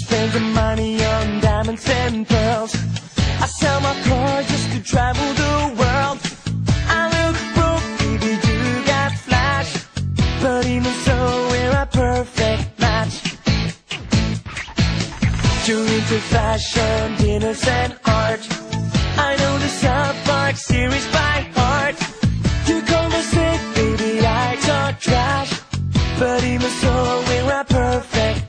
spend the money on diamonds and pearls. I sell my car just to travel the world. I look broke, baby, you got flash, but even so, we're a perfect match. You're into fashion, dinners and art. I know the South Park series by heart. You conversate, baby, I talk trash, but even so, we're a perfect